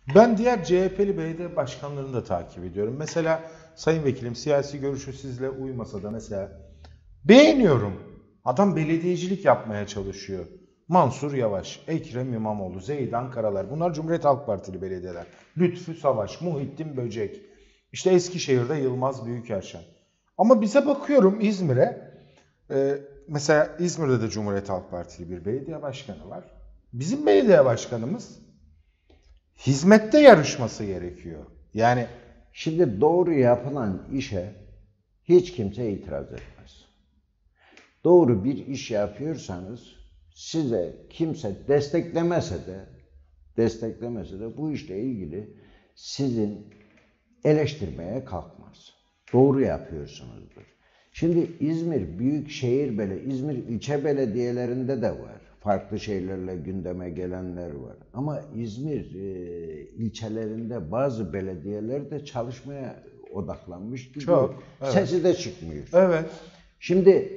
Ben diğer CHP'li belediye başkanlarını da takip ediyorum. Mesela Sayın Vekilim siyasi görüşü sizle uymasa da mesela beğeniyorum. Adam belediyecilik yapmaya çalışıyor. Mansur Yavaş, Ekrem İmamoğlu, Zeydan Karalar. Bunlar Cumhuriyet Halk Partili belediyeler. Lütfü Savaş, Muhittin Böcek. İşte Eskişehir'de Yılmaz Büyükerşen. Ama bize bakıyorum İzmir'e. Mesela İzmir'de de Cumhuriyet Halk Partili bir belediye başkanı var. Bizim belediye başkanımız hizmette yarışması gerekiyor. Yani Şimdi doğru yapılan işe hiç kimse itiraz etmez. Doğru bir iş yapıyorsanız size kimse desteklemese de bu işle ilgili sizin eleştirmeye kalkmaz. Doğru yapıyorsunuzdur. Şimdi İzmir ilçe belediyelerinde de var. Farklı şeylerle gündeme gelenler var. Ama İzmir ilçelerinde bazı belediyeler de çalışmaya odaklanmış gidiyor. çok. Evet. Sesi de çıkmıyor. Evet. Şimdi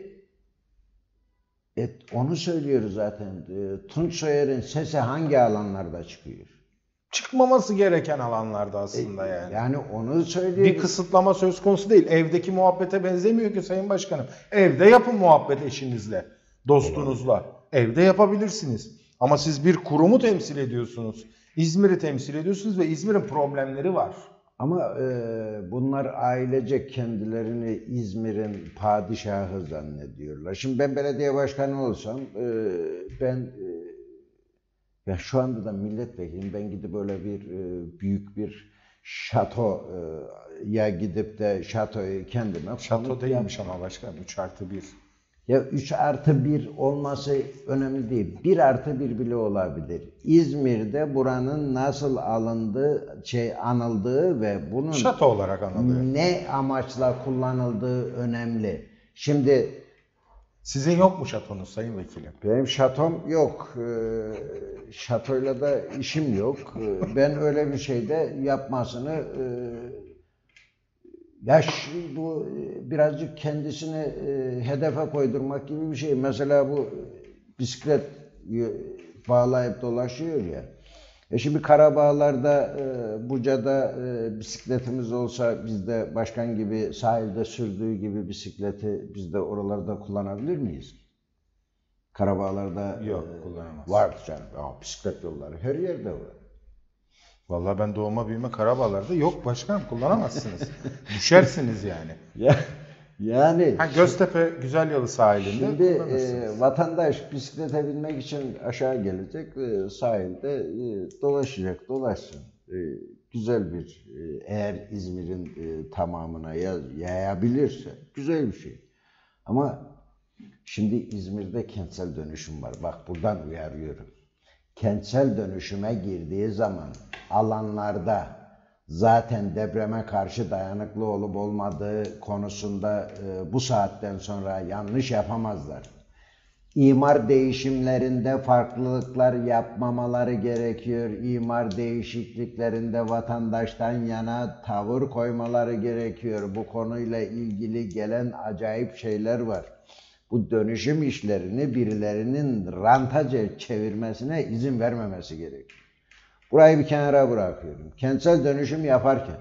onu söylüyoruz zaten. Tunç Soyer'in sesi hangi alanlarda çıkıyor? Çıkmaması gereken alanlarda aslında yani. Yani onu söylüyoruz. Bir kısıtlama söz konusu değil. Evdeki muhabbete benzemiyor ki Sayın Başkanım. Evde yapın muhabbet eşinizle, dostunuzla. Evde yapabilirsiniz. Ama siz bir kurumu temsil ediyorsunuz. İzmir'i temsil ediyorsunuz ve İzmir'in problemleri var. Ama bunlar ailecek kendilerini İzmir'in padişahı zannediyorlar. Şimdi ben belediye başkanı olsam ya şu anda da milletvekiliyim. Ben gidip böyle büyük bir şatoya gidip de şatoyu kendime Şato değilmiş ama başkanım 3+1. Ya 3+1 olması önemli değil. 1+1 bile olabilir. İzmir'de buranın nasıl anıldığı ve bunun şato olarak anılıyor. Ne amaçla kullanıldığı önemli. Şimdi sizin yok mu şatonuz Sayın Vekilim? benim şatom yok. Şatoyla da işim yok. Ben öyle bir şeyde yapmasını bu birazcık kendisini hedefe koydurmak gibi bir şey. Mesela bu bisiklet bağlayıp dolaşıyor ya. Şimdi Karabağlar'da, Buca'da bisikletimiz olsa biz de başkan gibi sahilde sürdüğü gibi bisikleti biz de oralarda kullanabilir miyiz? Karabağlar'da yok, kullanamaz. Var canım. Bisiklet yolları her yerde var. Vallahi ben doğma büyüme Karabağlar'da yok başkanım, kullanamazsınız. Düşersiniz yani. Yani Göztepe Güzelyalı sahilinde şimdi kullanırsınız. Vatandaş bisiklete binmek için aşağı gelecek, sahilde dolaşsın. Güzel bir, eğer İzmir'in tamamına yayabilirse güzel bir şey. Ama şimdi İzmir'de kentsel dönüşüm var. Bak buradan uyarıyorum. Kentsel dönüşüme girdiği zaman alanlarda zaten depreme karşı dayanıklı olup olmadığı konusunda bu saatten sonra yanlış yapamazlar. İmar değişimlerinde farklılıklar yapmamaları gerekiyor. İmar değişikliklerinde vatandaştan yana tavır koymaları gerekiyor. Bu konuyla ilgili gelen acayip şeyler var. Bu dönüşüm işlerini birilerinin rantaca çevirmesine izin vermemesi gerekiyor. Burayı bir kenara bırakıyorum. Kentsel dönüşüm yaparken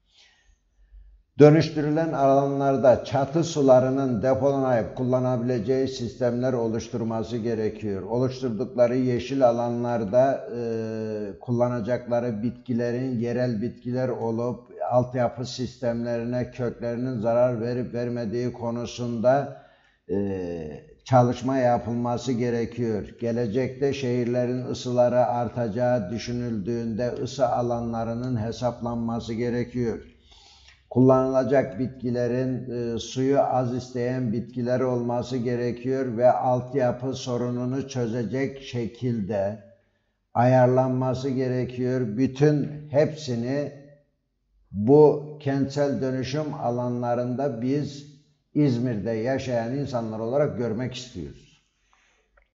dönüştürülen alanlarda çatı sularının depolanıp kullanabileceği sistemler oluşturması gerekiyor. Oluşturdukları yeşil alanlarda kullanacakları bitkilerin yerel bitkiler olup altyapı sistemlerine köklerinin zarar verip vermediği konusunda çalışma yapılması gerekiyor. Gelecekte şehirlerin ısıları artacağı düşünüldüğünde ısı alanlarının hesaplanması gerekiyor. Kullanılacak bitkilerin suyu az isteyen bitkiler olması gerekiyor ve altyapı sorununu çözecek şekilde ayarlanması gerekiyor. Bütün hepsini bu kentsel dönüşüm alanlarında biz İzmir'de yaşayan insanlar olarak görmek istiyoruz.